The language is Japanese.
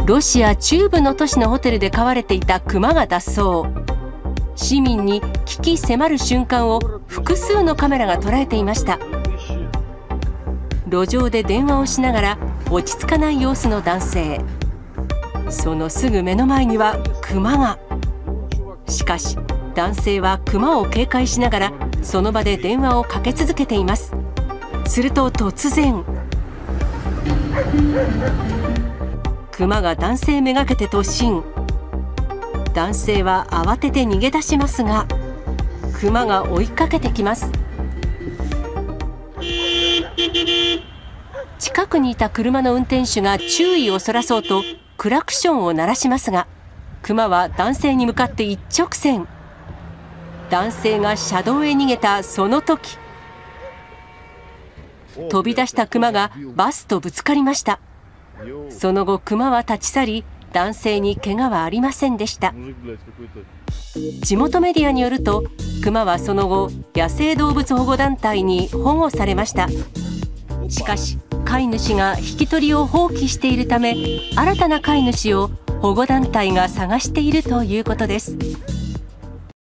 ロシア中部の都市のホテルで飼われていたクマが脱走。市民に危機迫る瞬間を複数のカメラが捉えていました。路上で電話をしながら落ち着かない様子の男性。そのすぐ目の前にはクマが。しかし、男性はクマを警戒しながら、その場で電話をかけ続けています。すると突然、クマが男性めがけて突進。男性は慌てて逃げ出しますが、クマが追いかけてきます。近くにいた車の運転手が注意をそらそうと、クラクションを鳴らしますが、クマは男性に向かって一直線。男性が車道へ逃げたその時、飛び出したクマがバスとぶつかりました。その後、クマは立ち去り、男性に怪我はありませんでした。地元メディアによると、クマはその後、野生動物保護団体に保護されました。しかし、飼い主が引き取りを放棄しているため、新たな飼い主を保護団体が探しているということです。